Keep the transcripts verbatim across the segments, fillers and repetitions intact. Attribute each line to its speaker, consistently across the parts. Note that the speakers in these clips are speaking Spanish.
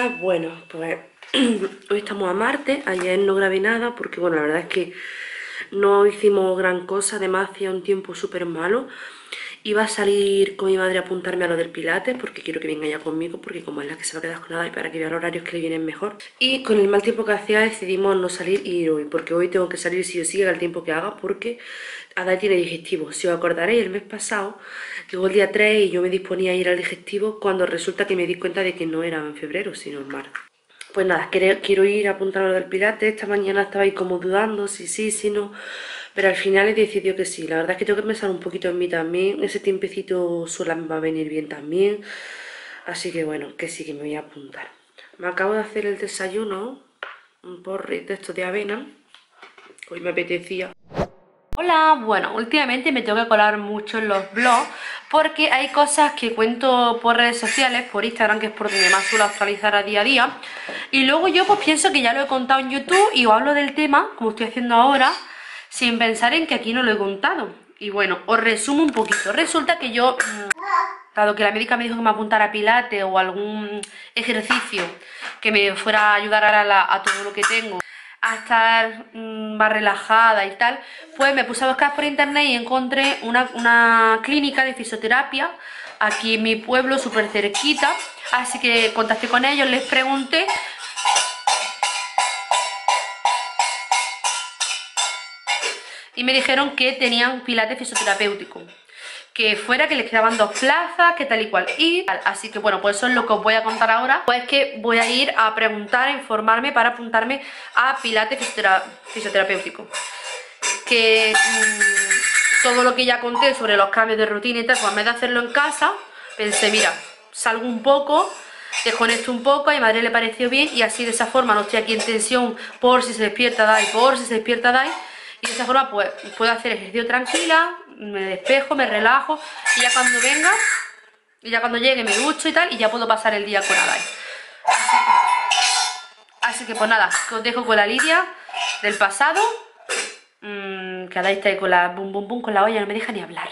Speaker 1: días. Bueno, pues hoy estamos a martes. Ayer no grabé nada porque, bueno, la verdad es que no hicimos gran cosa. Además hacía un tiempo súper malo. Iba a salir con mi madre a apuntarme a lo del pilates porque quiero que venga ya conmigo, porque como es la que se va a quedar con nada y para que vea los horarios que le vienen mejor. Y con el mal tiempo que hacía decidimos no salir y ir hoy, porque hoy tengo que salir sí o sí, haga el tiempo que haga, porque Adai tiene digestivo. Si os acordaréis, el mes pasado llegó el día tres y yo me disponía a ir al digestivo cuando resulta que me di cuenta de que no era en febrero sino en marzo. Pues nada, quiero ir a apuntar a lo del pilates. Esta mañana estaba ahí como dudando si sí, si no, pero al final he decidido que sí. La verdad es que tengo que pensar un poquito en mí también. Ese tiempecito sola me va a venir bien también. Así que bueno, que sí, que me voy a apuntar. Me acabo de hacer el desayuno, un porridge de estos de avena. Hoy me apetecía. Hola, bueno, últimamente me tengo que colar mucho en los vlogs porque hay cosas que cuento por redes sociales, por Instagram, que es por donde más suelo actualizar a día a día, y luego yo pues pienso que ya lo he contado en YouTube y os hablo del tema, como estoy haciendo ahora, sin pensar en que aquí no lo he contado. Y bueno, os resumo un poquito. Resulta que yo, dado que la médica me dijo que me apuntara a pilates o algún ejercicio que me fuera a ayudar a, la, a todo lo que tengo, a estar mmm, más relajada y tal, pues me puse a buscar por internet y encontré una, una clínica de fisioterapia aquí en mi pueblo, súper cerquita. Así que contacté con ellos, les pregunté y me dijeron que tenían pilates fisioterapéutico, que fuera, que les quedaban dos plazas, que tal y cual. Y así que bueno, pues eso es lo que os voy a contar ahora. Pues que voy a ir a preguntar, a informarme para apuntarme a pilates fisiotera fisioterapéutico. Que mmm, todo lo que ya conté sobre los cambios de rutina y tal, pues en vez de hacerlo en casa, pensé, mira, salgo un poco, desconecto un poco, a mi madre le pareció bien y así de esa forma no estoy aquí en tensión por si se despierta Dai, por si se despierta Dai. Y de esa forma pues puedo hacer ejercicio tranquila, me despejo, me relajo y ya cuando venga, y ya cuando llegue me ducho y tal, y ya puedo pasar el día con Adai. Así, así que pues nada, que os dejo con la Lidia del pasado, mmm, que Adai está ahí con la bum bum bum con la olla, no me deja ni hablar.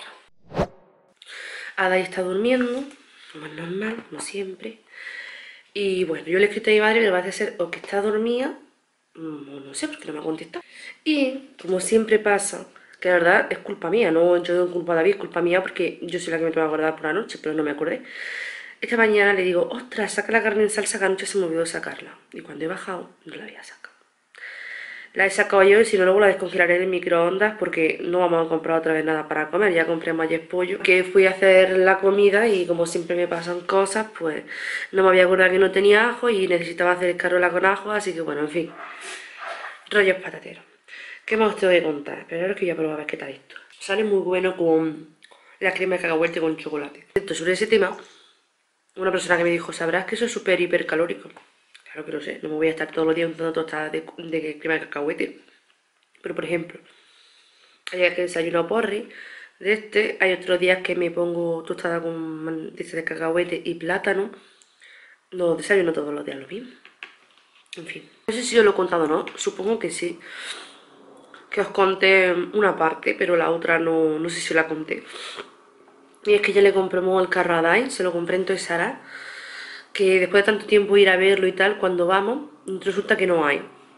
Speaker 1: Adai está durmiendo, como es normal, como siempre. Y bueno, yo le he escrito a mi madre que va a ser o que está dormida, no, no sé, porque no me ha contestado. Y como siempre pasa, que la verdad es culpa mía, no yo no culpa a David, es culpa mía porque yo soy la que me tengo que acordar por la noche, pero no me acordé. Esta mañana le digo, ostras, saca la carne en salsa, que anoche se me olvidó sacarla. Y cuando he bajado, no la había sacado. La he sacado yo y si no luego la descongelaré en el microondas porque no vamos a comprar otra vez nada para comer. Ya compré ayer pollo, que fui a hacer la comida y como siempre me pasan cosas, pues no me había acordado que no tenía ajo y necesitaba hacer escarola con ajo, así que bueno, en fin, rollos patateros. ¿Qué más os tengo que contar? Pero ahora que voy a probar a ver qué tal esto. Sale muy bueno con la crema de cacahuete con chocolate. Esto, sobre ese tema, una persona que me dijo, sabrás que eso es súper hipercalórico. Claro que lo sé, no me voy a estar todos los días untando tostadas de, de crema de cacahuete. Pero por ejemplo, hay días que desayuno porri de este, hay otros días que me pongo tostada con de, de cacahuete y plátano. No desayuno todos los días lo mismo. En fin, no sé si os lo he contado o no, supongo que sí. Que os conté una parte, pero la otra no, no sé si la conté. Y es que ya le compramos el carro a Dai, se lo compré en Toys R Us, que después de tanto tiempo ir a verlo y tal, cuando vamos, resulta que no hay.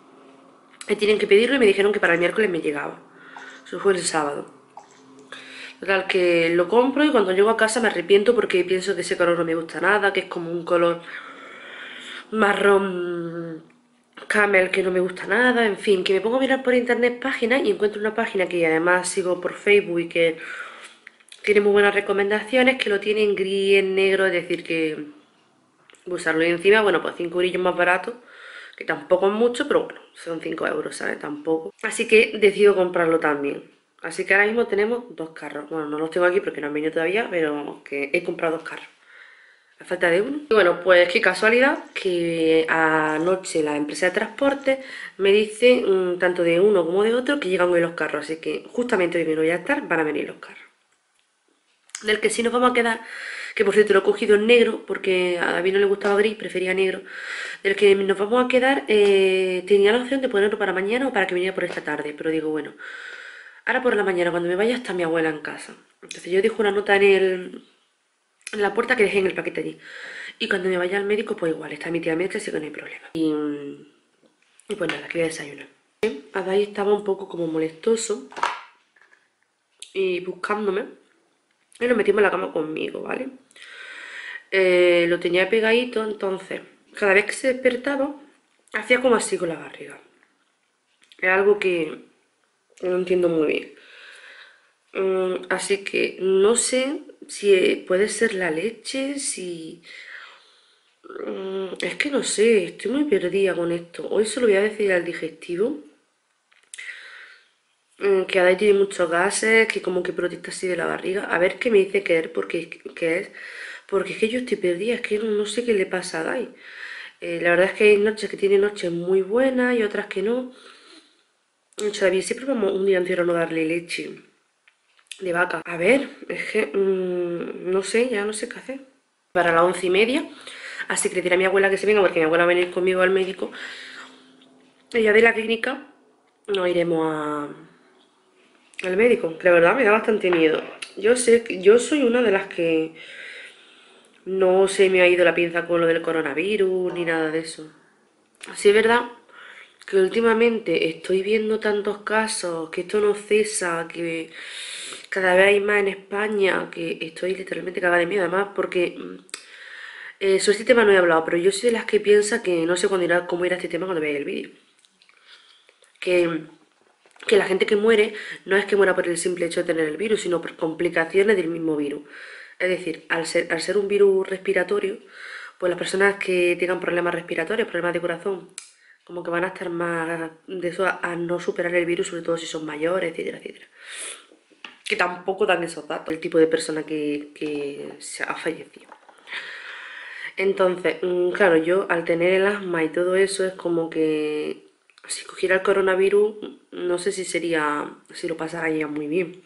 Speaker 1: Y tienen que pedirlo y me dijeron que para el miércoles me llegaba. Eso fue el sábado. Total, que lo compro y cuando llego a casa me arrepiento porque pienso que ese color no me gusta nada, que es como un color marrón camel que no me gusta nada, en fin, que me pongo a mirar por internet páginas y encuentro una página que además sigo por Facebook y que tiene muy buenas recomendaciones, que lo tiene en gris, en negro, es decir, que usarlo y encima, bueno, pues cinco eurillos más barato, que tampoco es mucho, pero bueno, son cinco euros, ¿sabes? Tampoco. Así que decido comprarlo también. Así que ahora mismo tenemos dos carros. Bueno, no los tengo aquí porque no han venido todavía, pero vamos, que he comprado dos carros. A falta de uno. Y bueno, pues qué casualidad que anoche la empresa de transporte me dice, mmm, tanto de uno como de otro, que llegan hoy los carros. Así que justamente hoy me voy a estar, van a venir los carros. Del que sí nos vamos a quedar, que por cierto lo he cogido en negro, porque a David no le gustaba gris, prefería negro. Del que nos vamos a quedar, eh, tenía la opción de ponerlo para mañana o para que viniera por esta tarde. Pero digo, bueno, ahora por la mañana cuando me vaya está mi abuela en casa. Entonces yo dejo una nota en el... en la puerta que dejé en el paquete allí. Y cuando me vaya al médico, pues igual, está mi tía médica, así que no hay problema. Y, y pues nada, que voy a desayunar. Adai estaba un poco como molestoso y buscándome. Y lo metimos en la cama conmigo, ¿vale? Eh, lo tenía pegadito, entonces cada vez que se despertaba hacía como así con la barriga. Es algo que no entiendo muy bien. Um, así que no sé si puede ser la leche, si... Um, es que no sé, estoy muy perdida con esto. Hoy se lo voy a decir al digestivo. Um, que Adai tiene muchos gases, que como que protesta así de la barriga. A ver qué me dice que es, porque, que es, porque es que yo estoy perdida, es que no, no sé qué le pasa a Adai. Eh, la verdad es que hay noches que tiene noches muy buenas y otras que no. David, siempre vamos un día entero a no darle leche de vaca. A ver, es que mmm, no sé, ya no sé qué hacer. Para las once y media, así que le diré a mi abuela que se venga porque mi abuela va a venir conmigo al médico. Ella de la clínica nos iremos a, al médico, que la verdad me da bastante miedo. Yo sé que yo soy una de las que no se me ha ido la pinza con lo del coronavirus ni nada de eso. Así es verdad que últimamente estoy viendo tantos casos, que esto no cesa, que cada vez hay más en España, que estoy literalmente cagada de miedo, además, porque eh, sobre este tema no he hablado, pero yo soy de las que piensa que no sé cuándo irá, cómo irá este tema cuando vea el vídeo. Que, que la gente que muere no es que muera por el simple hecho de tener el virus, sino por complicaciones del mismo virus. Es decir, al ser, al ser un virus respiratorio, pues las personas que tengan problemas respiratorios, problemas de corazón, como que van a estar más de eso a, a no superar el virus, sobre todo si son mayores, etcétera, etcétera. Que tampoco dan esos datos, el tipo de persona que, que se ha fallecido. Entonces, claro, yo al tener el asma y todo eso es como que si cogiera el coronavirus, no sé si sería, si lo pasaría muy bien.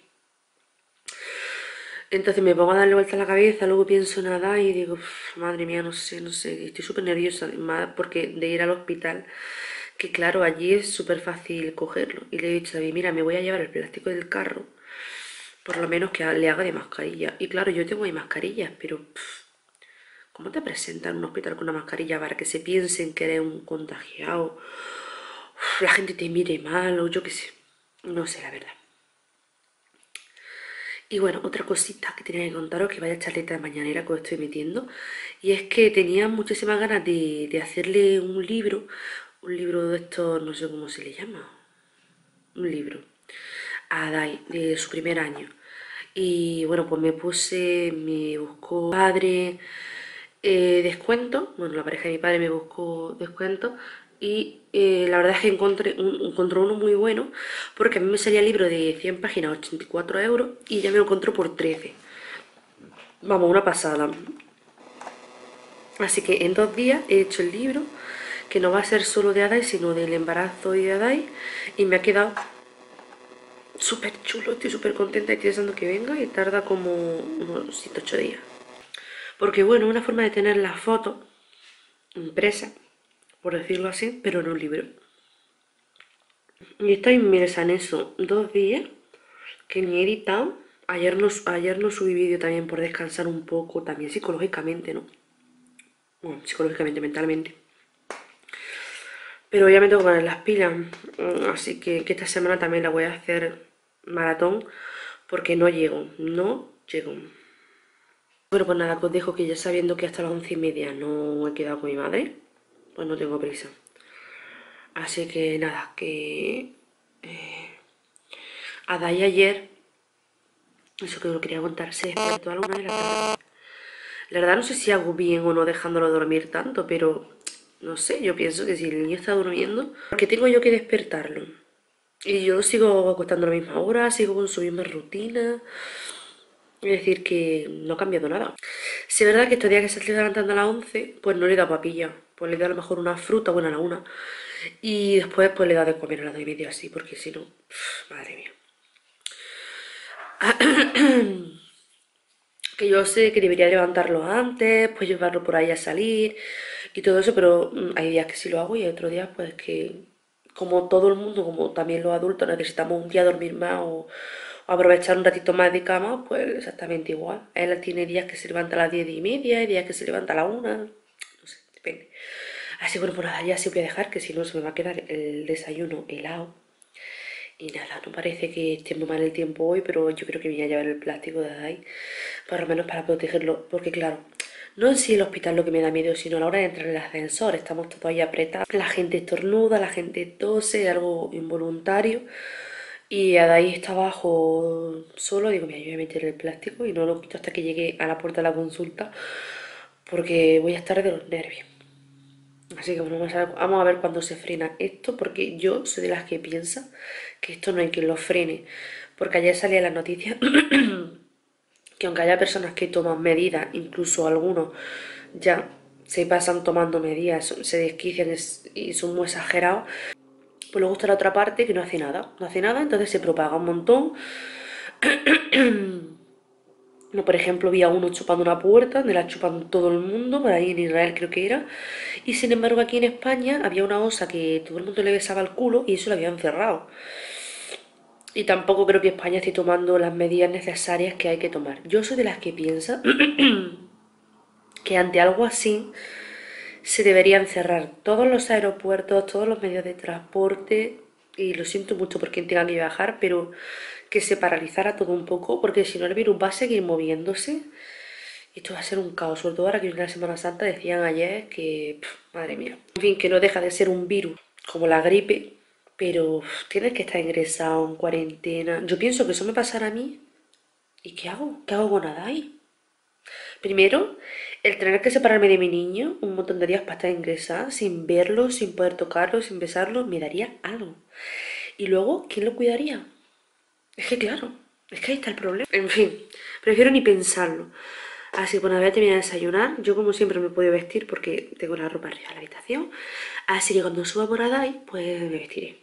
Speaker 1: Entonces me pongo a darle vuelta a la cabeza, luego pienso nada y digo, madre mía, no sé, no sé, estoy súper nerviosa, más porque de ir al hospital, que claro, allí es súper fácil cogerlo. Y le he dicho a David, mira, me voy a llevar el plástico del carro, por lo menos que le haga de mascarilla. Y claro, yo tengo ahí mascarillas, pero pff, ¿cómo te presentan en un hospital con una mascarilla para que se piensen que eres un contagiado? Uf, la gente te mire mal o yo qué sé, no sé la verdad. Y bueno, otra cosita que tenía que contaros, que vaya charleta de mañanera que os estoy metiendo, y es que tenía muchísimas ganas de, de hacerle un libro, un libro de estos, no sé cómo se le llama, un libro, a Dai, de su primer año. Y bueno, pues me puse, me buscó padre, eh, descuento, bueno, la pareja de mi padre me buscó descuento, y eh, la verdad es que encontré, un, encontró uno muy bueno, porque a mí me salía el libro de cien páginas, ochenta y cuatro euros, y ya me lo encontró por trece. Vamos, una pasada. Así que en dos días he hecho el libro, que no va a ser solo de Adai, sino del embarazo y de Adai, y me ha quedado súper chulo, estoy súper contenta y estoy deseando que venga, y tarda como unos siete ocho días. Porque bueno, una forma de tener la foto impresa, por decirlo así, pero en un libro. Y estoy inmersa en eso dos días, que ni he editado. Ayer no, ayer no subí vídeo también por descansar un poco, también psicológicamente, ¿no? Bueno, psicológicamente, mentalmente. Pero ya me tengo que poner las pilas, así que, que esta semana también la voy a hacer maratón, porque no llego, no llego. Bueno, pues nada, que os dejo, que ya sabiendo que hasta las once y media no he quedado con mi madre, pues no tengo prisa. Así que nada, que eh, Adai ayer, eso que os lo quería contar, se despertó a la una de la tarde. La verdad no sé si hago bien o no dejándolo dormir tanto, pero no sé, yo pienso que si el niño está durmiendo, porque tengo yo que despertarlo. Y yo sigo acostando a la misma hora, sigo con su misma rutina. Es decir, que no ha cambiado nada. Si es verdad que estos días que se está levantando a las once, pues no le da papilla. Pues le da a lo mejor una fruta, bueno, a la una. Y después pues le da de comer a las dos y media así, porque si no, pff, madre mía. Que yo sé que debería levantarlo antes, pues llevarlo por ahí a salir y todo eso, pero mm, hay días que sí lo hago y hay otros días pues que, como todo el mundo, como también los adultos, necesitamos un día dormir más o, o aprovechar un ratito más de cama, pues exactamente igual. Él tiene días que se levanta a las diez y media, y días que se levanta a la una, no sé, depende. Así que bueno, pues nada, ya sí voy a dejar, que si no se me va a quedar el desayuno helado. Y nada, no parece que esté muy mal el tiempo hoy, pero yo creo que me voy a llevar el plástico de ahí, por lo menos para protegerlo, porque claro, no en sí el hospital lo que me da miedo, sino a la hora de entrar en el ascensor, estamos todos ahí apretados, la gente estornuda, la gente tose, algo involuntario, y de ahí está abajo solo, digo, mira, yo voy a meter el plástico y no lo quito hasta que llegue a la puerta de la consulta, porque voy a estar de los nervios. Así que bueno, vamos a ver, vamos a ver cuándo se frena esto, porque yo soy de las que piensa que esto no hay quien lo frene, porque ayer salía la noticia que aunque haya personas que toman medidas, incluso algunos ya se pasan tomando medidas, se desquician y son muy exagerados, pues luego está la otra parte que no hace nada, no hace nada, entonces se propaga un montón. No, por ejemplo, vi a uno chupando una puerta, donde la chupan todo el mundo, por ahí en Israel creo que era, y sin embargo aquí en España había una osa que todo el mundo le besaba el culo y eso lo habían cerrado. Y tampoco creo que España esté tomando las medidas necesarias que hay que tomar. Yo soy de las que piensa que ante algo así se deberían cerrar todos los aeropuertos, todos los medios de transporte, y lo siento mucho por quien tenga que viajar, pero que se paralizara todo un poco, porque si no el virus va a seguir moviéndose y esto va a ser un caos, sobre todo ahora que viene la Semana Santa. Decían ayer que, pff, madre mía, en fin, que no deja de ser un virus como la gripe, pero pff, tienes que estar ingresado en cuarentena. Yo pienso que eso me pasará a mí, ¿y qué hago? ¿Qué hago con Adai? Primero, el tener que separarme de mi niño un montón de días para estar ingresada, sin verlo, sin poder tocarlo, sin besarlo, me daría algo. Y luego, ¿quién lo cuidaría? Es que claro, es que ahí está el problema. En fin, prefiero ni pensarlo. Así que bueno, voy a terminar de desayunar. Yo como siempre me puedo vestir porque tengo la ropa arriba en la habitación. Así que cuando suba por Adai, pues me vestiré.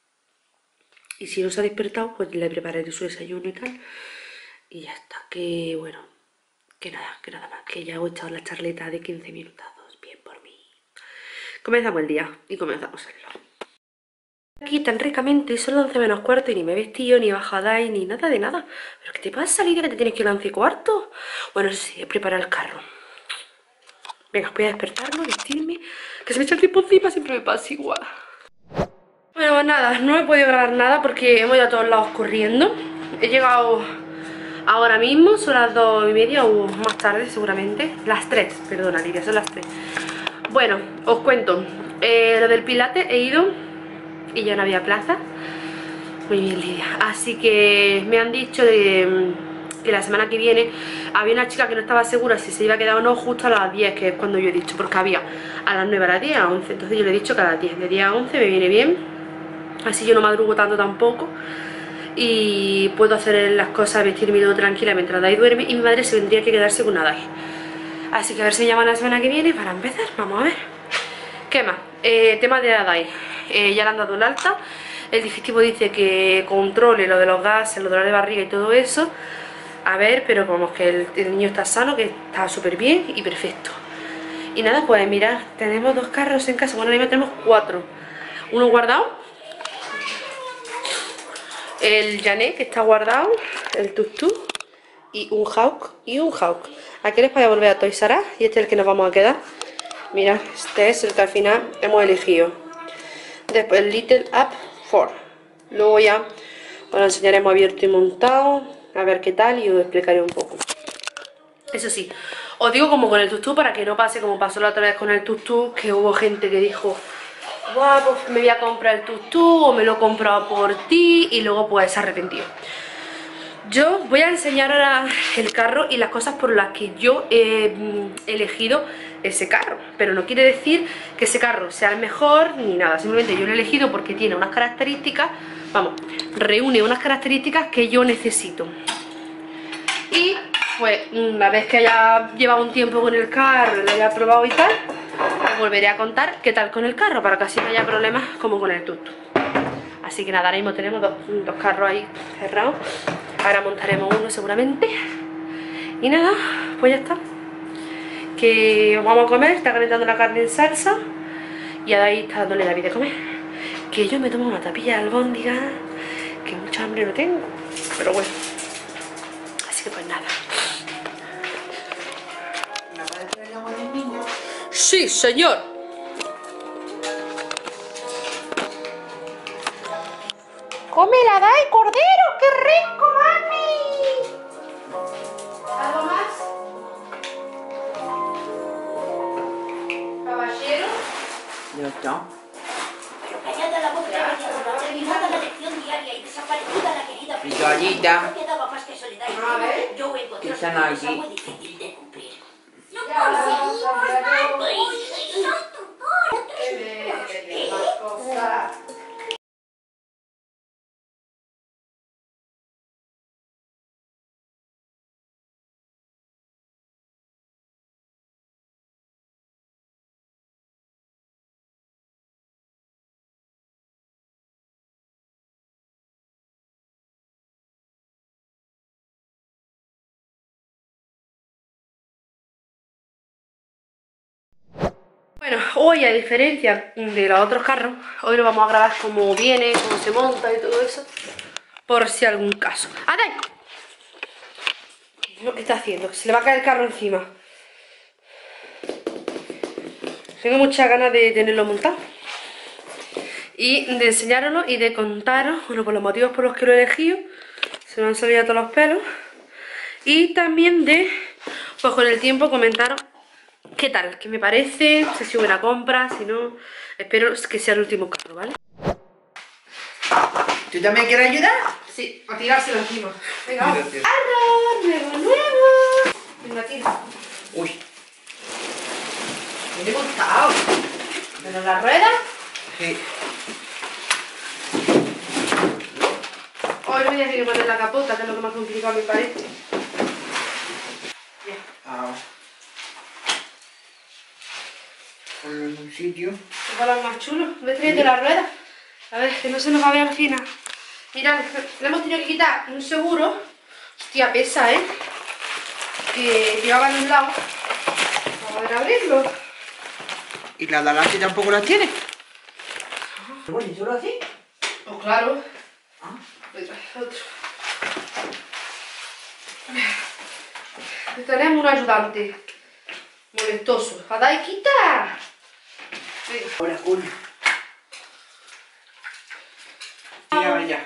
Speaker 1: Y si no se ha despertado, pues le prepararé su desayuno y tal. Y ya está, que bueno, que nada, que nada más. Que ya he echado la charleta de quince minutazos. Bien por mí. Comenzamos el día y comenzamos el vlog. Aquí tan ricamente, son las once menos cuarto y ni me he vestido, ni he bajado ahí, ni nada de nada. ¿Pero qué te pasa, Lidia, que te tienes que ir a once y cuarto? Bueno, sí, he preparado el carro. Venga, voy a despertarme, vestirme, que se me echa el tiempo encima, siempre me pasa igual. Bueno, pues nada, no he podido grabar nada porque hemos ido a todos lados corriendo. He llegado ahora mismo, son las dos y media o más tarde seguramente. Las tres, perdona, Lidia, son las tres. Bueno, os cuento, eh, lo del Pilates he ido y ya no había plaza. Muy bien, Lidia. Así que me han dicho de, que la semana que viene había una chica que no estaba segura si se iba a quedar o no justo a las diez, que es cuando yo he dicho, porque había a las nueve, a las diez, a las once. Entonces yo le he dicho que a las diez, de diez a once me viene bien. Así yo no madrugo tanto tampoco y puedo hacer las cosas, vestirme todo tranquila mientras Adai duerme, y mi madre se vendría que quedarse con Adai. Así que a ver si me llaman la semana que viene para empezar. Vamos a ver. ¿Qué más? Eh, tema de Adai. Eh, ya le han dado el alta. El digestivo dice que controle lo de los gases, los dolores de barriga y todo eso. A ver, pero como que el, el niño está sano, que está súper bien y perfecto. Y nada, pues mirad, tenemos dos carros en casa. Bueno, ahora mismo tenemos cuatro. Uno guardado, el Janet, que está guardado, el tuk-tuk, y un Hawk y un Hawk. Aquí les voy a volver a Toys R Us y este es el que nos vamos a quedar. Mirad, este es el que al final hemos elegido. Después el Little Up Four. Luego ya os lo enseñaremos abierto y montado, a ver qué tal, y os explicaré un poco. Eso sí, os digo como con el tuk-tuk, para que no pase como pasó la otra vez con el tuk-tuk, que hubo gente que dijo, guau, pues me voy a comprar el tuk-tuk, o me lo he comprado por ti, y luego pues se arrepentido. Yo voy a enseñar ahora el carro y las cosas por las que yo he elegido ese carro, pero no quiere decir que ese carro sea el mejor ni nada, simplemente yo lo he elegido porque tiene unas características, vamos, reúne unas características que yo necesito. Y pues una vez que haya llevado un tiempo con el carro, lo haya probado y tal, os volveré a contar qué tal con el carro, para que así no haya problemas como con el tuk-tuk. Así que nada, ahora mismo tenemos dos, dos carros ahí cerrados. Ahora montaremos uno seguramente. Y nada, pues ya está. Que vamos a comer, está calentando la carne en salsa. Y ahí está dándole David de comer. Que yo me tomo una tapilla de albóndiga, que mucha hambre no tengo. pero bueno. Así que pues nada.
Speaker 2: ¿Me puedes traer agua del niño?
Speaker 1: Sí, señor. ¡Come la Dai, cordero! ¡Qué rico, mami! ¿Algo más? ¿Caballero?
Speaker 2: Ya está.
Speaker 3: Pero callada la boca, ya, terminada la lección diaria y desaparecida la querida
Speaker 2: Mi toallita.
Speaker 3: no quedaba más que soledad y
Speaker 1: A ver.
Speaker 3: yo encontré
Speaker 2: Están
Speaker 3: una
Speaker 2: aquí.
Speaker 3: cosa muy difícil de cumplir. ¡No
Speaker 1: Ya,
Speaker 3: conseguimos
Speaker 1: ya, ya.
Speaker 3: nada! ¡Y son tutores!
Speaker 1: Bueno, hoy a diferencia de los otros carros, hoy lo vamos a grabar cómo viene, cómo se monta y todo eso, por si algún caso. ¡Adai! ¿Qué está haciendo? Se le va a caer el carro encima. Tengo muchas ganas de tenerlo montado y de enseñároslo y de contaros, bueno, por los motivos por los que lo he elegido, se me han salido todos los pelos, y también de, pues con el tiempo comentaros qué tal, qué me parece, no sé si buena compra, si no, espero que sea el último carro, ¿vale?
Speaker 2: ¿Tú también quieres ayudar?
Speaker 1: Sí, a tirárselo encima. Venga, vamos.
Speaker 2: Gracias.
Speaker 1: ¡Carro! ¡Nuevo, nuevo! Venga, tira.
Speaker 2: Uy.
Speaker 1: Viene montado. ¿Pero la rueda?
Speaker 2: Sí.
Speaker 1: Hoy no voy a tener que poner la capota, que es lo que más complicado me parece. Bien.
Speaker 2: Ah. Ponlo en un sitio.
Speaker 1: Los balas más chulos. ¿Ves trayendo la rueda? A ver, que no se nos va a ver al final. Mirad, le hemos tenido que quitar un seguro. Hostia, pesa, ¿eh? Que llevaba en un lado. Vamos a ver abrirlo.
Speaker 2: ¿Y la Dalasi tampoco la tiene? Bueno, ¿y solo así?
Speaker 1: Pues claro.
Speaker 2: Ah.
Speaker 1: Pues otro. Tenemos un ayudante molestoso. ¡Adai, quita! Venga.
Speaker 2: Ahora, coño. Tira ya.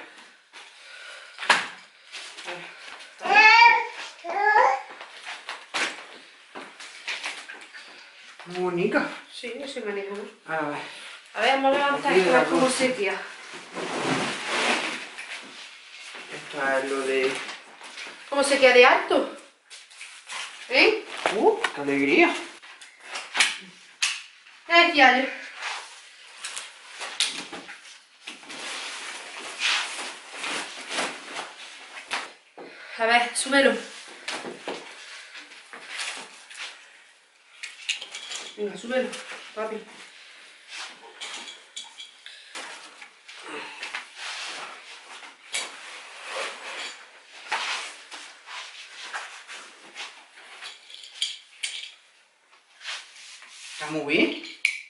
Speaker 2: Muy bonita.
Speaker 1: Sí, no se me anima.
Speaker 2: A ver.
Speaker 1: A ver, vamos a levantar esto a ver cómo se tira.
Speaker 2: Esto es lo de...
Speaker 1: ¿Cómo se queda de alto? ¿Eh?
Speaker 2: ¡Uh! ¡Qué alegría!
Speaker 1: ¿Qué decía yo? A ver, súbelo. Venga, súbelo, papi.
Speaker 2: Está muy bien.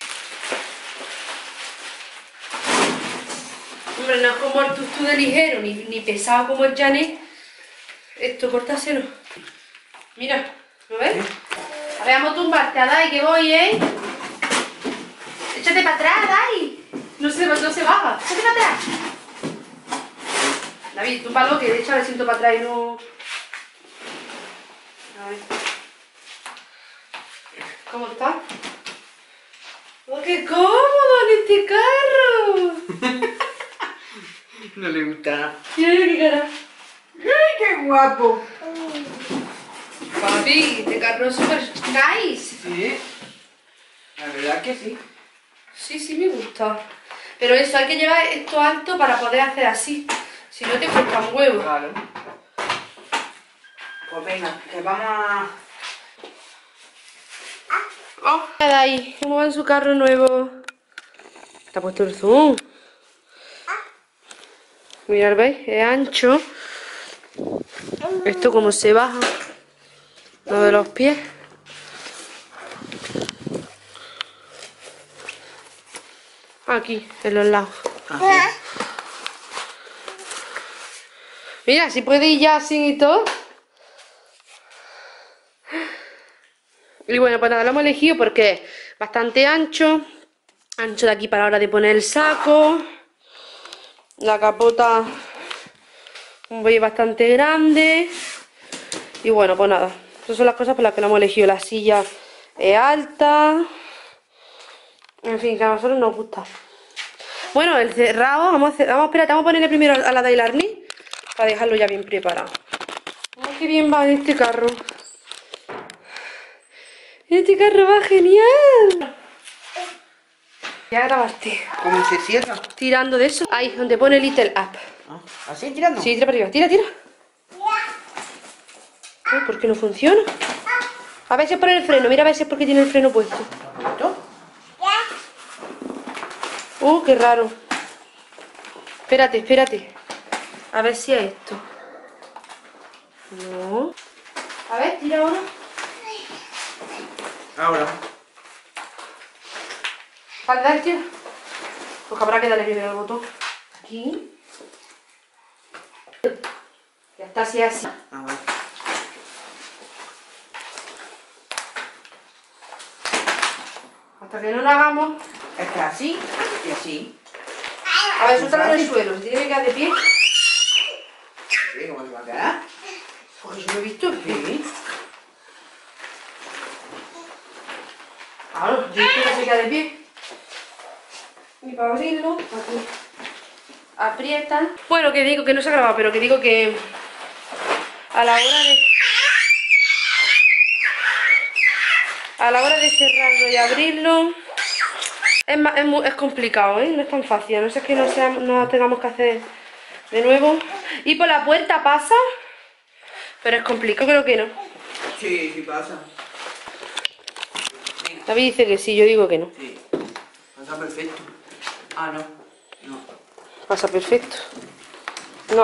Speaker 1: Hombre, no es como el tutu de ligero, ni, ni pesado como el Janet. Esto, cortáselo. Mira, ¿lo ves?
Speaker 2: ¿Eh?
Speaker 1: A ver, vamos a tumbarte, a Dai, que voy, ¿eh? Échate para atrás, Dai. No se, no se baja. Échate para atrás. David, túmbalo, que de hecho me siento para atrás y no... A ver. ¿Cómo está? ¡Oh, qué cómodo en este carro!
Speaker 2: No le gusta nada.
Speaker 1: Mira qué cara.
Speaker 2: ¡Ay, qué guapo!
Speaker 1: Papi, este carro es súper nice.
Speaker 2: Sí. La verdad que sí.
Speaker 1: Sí, sí me gusta. Pero eso, hay que llevar esto alto para poder hacer así. Si no te cuesta un huevo.
Speaker 2: Claro. Pues venga, que vamos a...
Speaker 1: Oh, ahí, ¿cómo va en su carro nuevo? Está puesto el zoom. Mirad, ¿veis? Es ancho. Esto como se baja. Lo de los pies. Aquí, en los lados.
Speaker 2: Ah,
Speaker 1: Mira, si puede ir ya así y todo. Y bueno, pues nada, lo hemos elegido porque es bastante ancho. Ancho de aquí para la hora de poner el saco. La capota un poco bastante grande. Y bueno, pues nada, esas son las cosas por las que lo hemos elegido. La silla es alta. En fin, que a nosotros nos gusta. Bueno, el cerrado, vamos a, hacer, vamos a esperar, vamos a ponerle primero a la del arnés para dejarlo ya bien preparado. Oh, qué bien va este carro. Este carro va genial. Ya grabaste.
Speaker 2: ¿Cómo se cierra?
Speaker 1: Tirando de eso. Ahí, donde pone Little Up.
Speaker 2: Ah, ¿así tirando?
Speaker 1: Sí, tira para arriba. Tira, tira. Ay, ¿por qué no funciona? A ver si es por el freno. Mira a ver si es porque tiene el freno puesto.
Speaker 2: ¿Esto?
Speaker 1: Uh, qué raro. Espérate, espérate. A ver si es esto. No. A ver, tira ahora.
Speaker 2: Ahora.
Speaker 1: Vale, dale, tira. Pues habrá que darle primero el botón. Aquí. Ya está así, así.
Speaker 2: Ah, vale.
Speaker 1: Hasta que no lo hagamos.
Speaker 2: Está así y así.
Speaker 1: A ver, suéltalo en el suelo. Si tiene que quedar de pie.
Speaker 2: Sí, ¿cómo se va a quedar?
Speaker 1: Pues yo lo he visto.
Speaker 2: Sí.
Speaker 1: Claro, yo he visto que se queda de pie. Y para abrirlo, aquí. Aprieta. Bueno, que digo que no se ha grabado, pero que digo que a la hora de a la hora de cerrarlo y abrirlo es, más, es, muy, es complicado, ¿eh? No es tan fácil, a no ser que no, sea, no tengamos que hacer de nuevo. Y por la puerta pasa, pero es complicado, creo que no.
Speaker 2: Sí, sí pasa.
Speaker 1: David dice que sí, yo digo que no.
Speaker 2: Sí. Pasa perfecto. Ah, no. No.
Speaker 1: Pasa perfecto. No.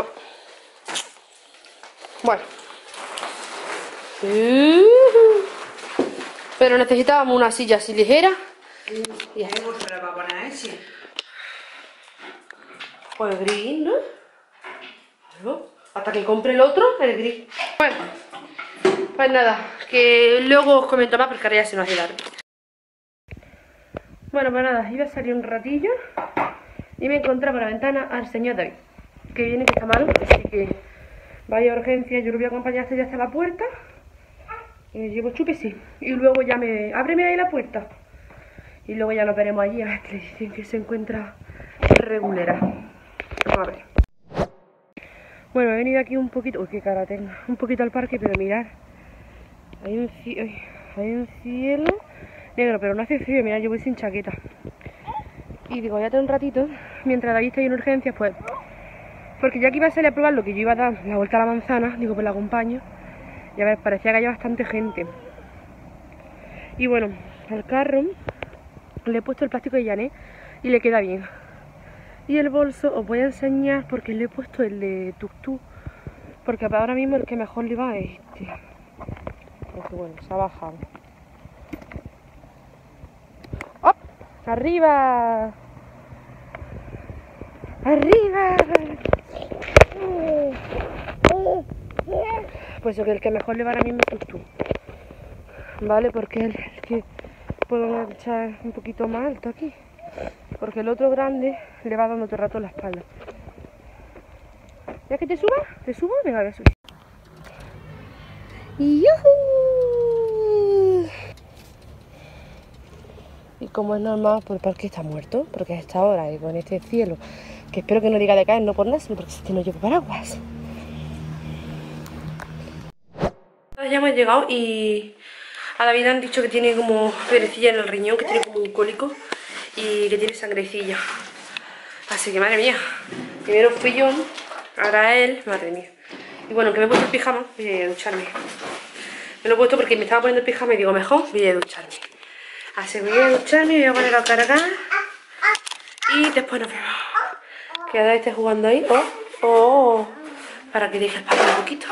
Speaker 1: Bueno. Pero necesitábamos una silla así ligera. Y ya está.
Speaker 2: ¿Cómo se le va a poner a ese?
Speaker 1: Pues gris, ¿no? Claro. Hasta que compre el otro, el gris. Bueno. Pues nada, que luego os comento más porque ahora ya se nos ha quedado. Bueno, pues nada, iba a salir un ratillo y me encontré por la ventana al señor David, que viene que está malo, así que vaya urgencia, yo lo voy a acompañar hasta ya hasta la puerta y me llevo chúpese y luego ya me... ábreme ahí la puerta y luego ya nos veremos allí a ver que le dicen que se encuentra regulera. A ver. Bueno, he venido aquí un poquito... uy, qué cara tengo. Un poquito al parque, pero mirad, hay un, ci... hay un cielo negro, pero no hace frío, mira, yo voy sin chaqueta. Y digo, ya tengo un ratito, mientras David está ahí en urgencias, pues... porque ya que iba a salir a probar lo que yo iba a dar la vuelta a la manzana, digo, pues la acompaño. Y a ver, parecía que había bastante gente. Y bueno, al carro le he puesto el plástico de Llané y le queda bien. Y el bolso os voy a enseñar porque le he puesto el de tuk-tuk, porque ahora mismo el que mejor le va es este. Porque bueno, se ha bajado. ¡Op! ¡Arriba! ¡Arriba! Pues el que mejor le va ahora mismo es tuk-tuk, ¿vale? Porque es el que puedo echar un poquito más alto aquí, porque el otro grande le va dando todo el rato la espalda. ¿Ya que te suba? ¿Te subo? Venga, voy a subir. ¡Yuhu! Y como es normal, pues el parque está muerto, porque a esta hora y con este cielo, que espero que no diga de caer, no por nada, sino porque es que no llevo paraguas. Ya hemos llegado y a David han dicho que tiene como perecilla en el riñón, que tiene como un cólico y que tiene sangrecilla. Así que madre mía, primero fui yo, ahora él, madre mía. Y bueno, que me he puesto el pijama, voy a ducharme. Me lo he puesto porque me estaba poniendo el pijama y digo, mejor voy a ducharme. Así que voy a ducharme, voy a poner a cargar y después nos vemos. Que David esté jugando ahí, oh, oh, para que deje el palo un poquito.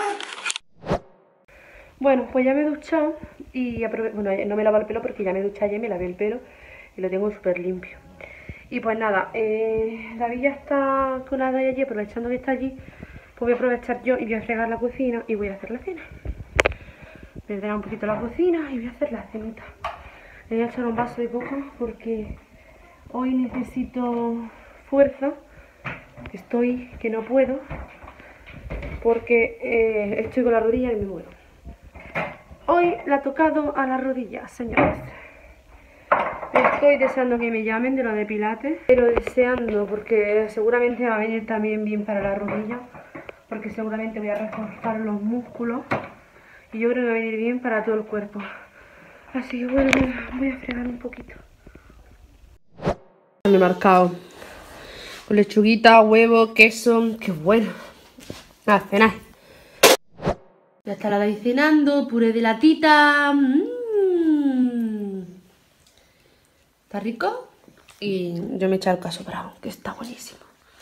Speaker 1: Bueno, pues ya me he duchado y aprove... bueno, no me he lavado el pelo porque ya me he duchado ayer, me lavé el pelo y lo tengo súper limpio. Y pues nada, eh, David ya está con la de allí, aprovechando que está allí, pues voy a aprovechar yo y voy a fregar la cocina y voy a hacer la cena. Voy a drenar un poquito la cocina y voy a hacer la cenita. Le voy a echar un vaso de coco porque hoy necesito fuerza. Estoy que no puedo porque eh, estoy con la rodilla y me muero. Hoy le ha tocado a la rodilla, señores. Estoy deseando que me llamen de lo de pilates, pero deseando porque seguramente va a venir también bien para la rodilla, porque seguramente voy a reforzar los músculos y yo creo que va a venir bien para todo el cuerpo. Así que bueno, voy a fregar un poquito. Me he marcado con lechuguita, huevo, queso, qué bueno. A cenar. Ya está la Dai cenando, puré de latita. Mm. ¿Está rico? Y yo me he echado el queso bravo, que está buenísimo.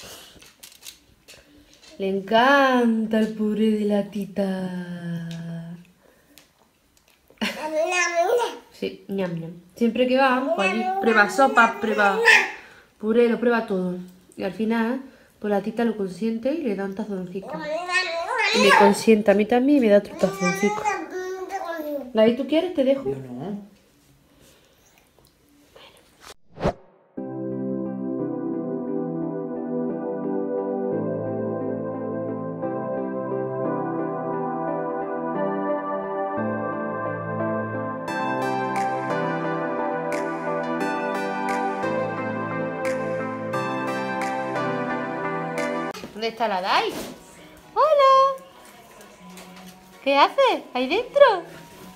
Speaker 1: Le encanta el puré de latita. Sí, ñam ñam. Siempre que va, pues allí prueba sopa, prueba puré, lo prueba todo. Y al final, pues la tita lo consiente y le da un tazoncito. Y me consiente a mí también y me da otro tazoncito. ¿Lai, tú quieres? ¿Te dejo?
Speaker 2: Yo no.
Speaker 1: ¿Dónde está la Dai? ¡Hola! ¿Qué haces? ¿Ahí dentro?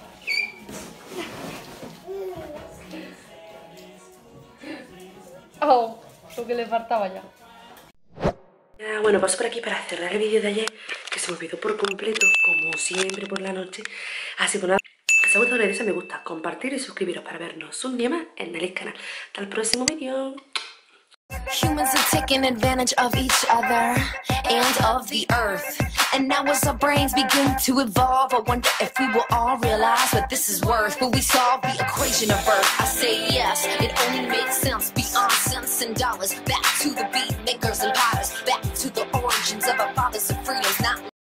Speaker 1: Oh, lo que le faltaba ya. Ah, bueno, paso por aquí para cerrar el vídeo de ayer, que se me olvidó por completo, como siempre por la noche. Así que nada, si os ha gustado, le me gusta, compartir y suscribiros para vernos un día más en el canal. Hasta el próximo vídeo.
Speaker 4: Humans are taking advantage of each other and of the earth. And now as our brains begin to evolve, I wonder if we will all realize what this is worth. Will we solve the equation of Earth? I say yes, it only makes sense beyond cents and dollars. Back to the beat makers and potters, back to the origins of our fathers of freedoms, not